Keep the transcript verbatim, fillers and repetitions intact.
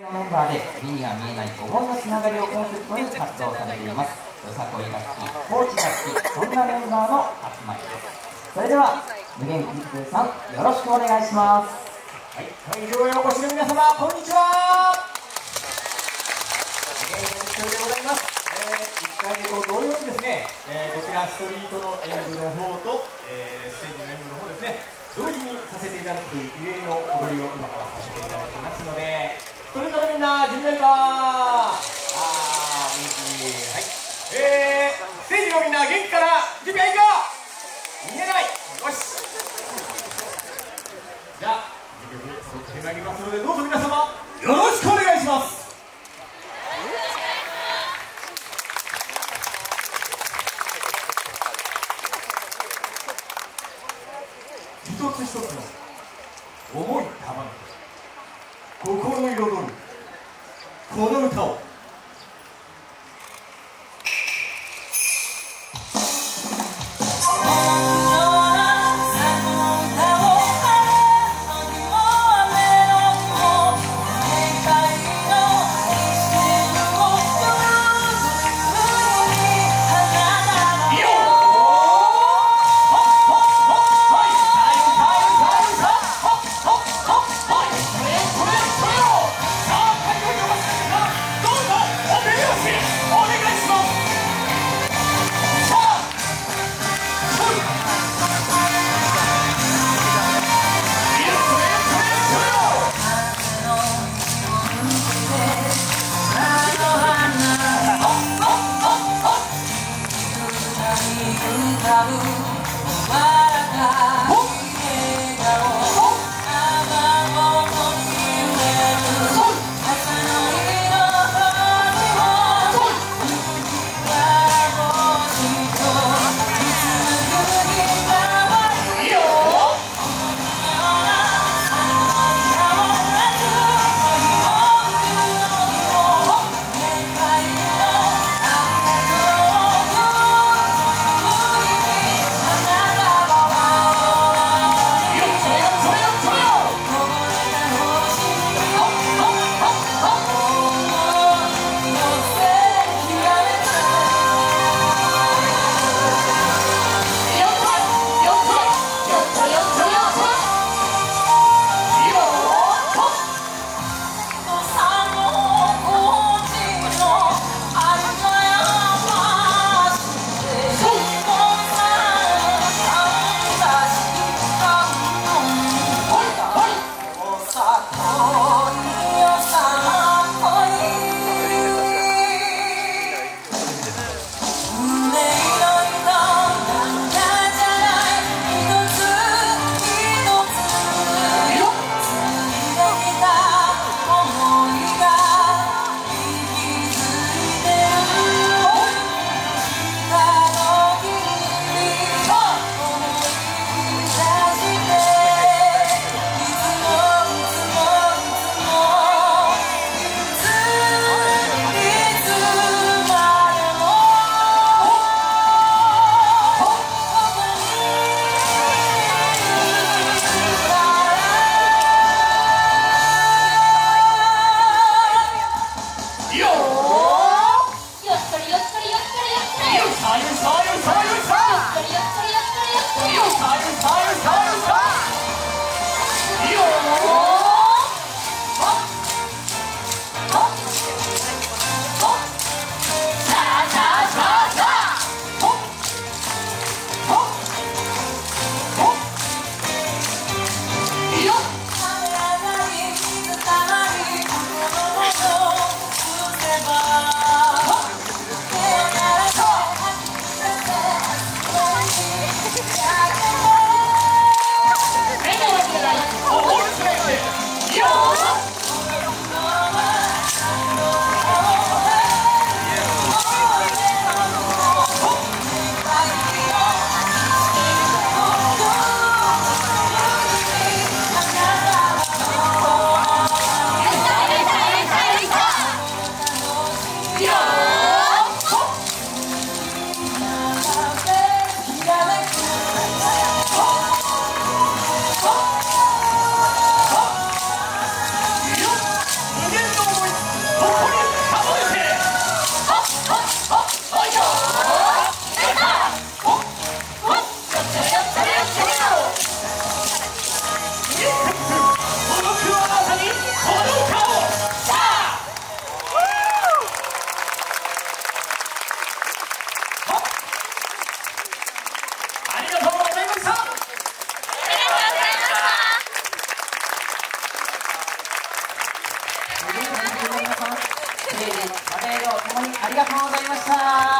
メンバーで目には見えない思いのつながりをコンセプトに活動されています。よさこいが好き、コーチが好き、そんなメンバーの集まりです。それでは無限きっぷさん、よろしくお願いします。 はい、会場へお越しの皆様、こんにちは。無限きっぷでございます。えー、いっかいめと同様にですね、えー、こちらストリートの演舞の方と、えー、ステージの演舞の方ですね、同時にさせていただくという異例の踊りを今からさせていただきますので、それぞれみんな準備はいいか。あー、元気。はい。えー、ステージのみんな元気かな。準備はいいか。逃げない。よし。じゃあ、いっきょく踊ってまいりますので、どうぞ皆様、よろしくお願いします。一つ一つの思い束ね心彩るこの歌を。 がとうございました。